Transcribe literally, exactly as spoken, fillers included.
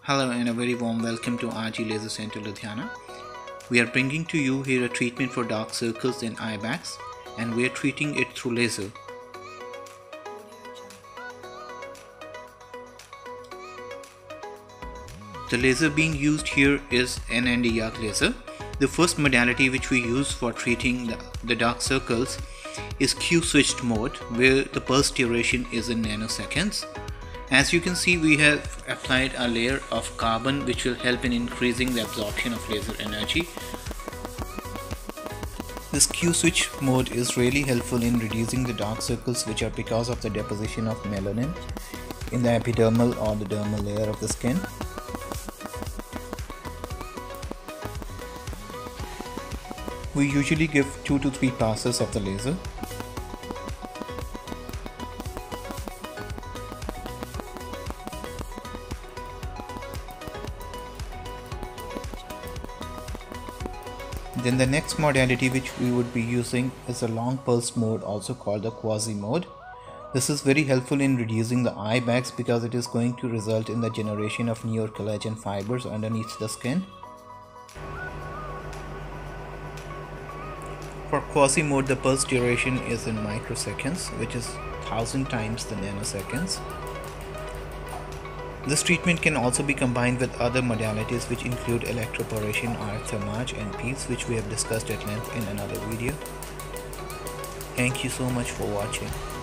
Hello and a very warm welcome to R G Laser Center Ludhiana. We are bringing to you here a treatment for dark circles and eye bags, and we are treating it through laser. The laser being used here is N and E arc laser. The first modality which we use for treating the, the dark circles is Q switched mode, where the pulse duration is in nanoseconds. As you can see, we have applied a layer of carbon which will help in increasing the absorption of laser energy. This Q switch mode is really helpful in reducing the dark circles which are because of the deposition of melanin in the epidermal or the dermal layer of the skin. We usually give two to three passes of the laser. Then the next modality which we would be using is a long pulse mode, also called the Quasi Mode. This is very helpful in reducing the eye bags because it is going to result in the generation of newer collagen fibers underneath the skin. For Quasi Mode, the pulse duration is in microseconds, which is one thousand times the nanoseconds. This treatment can also be combined with other modalities which include electroporation, R F thermage and peels, which we have discussed at length in another video. Thank you so much for watching.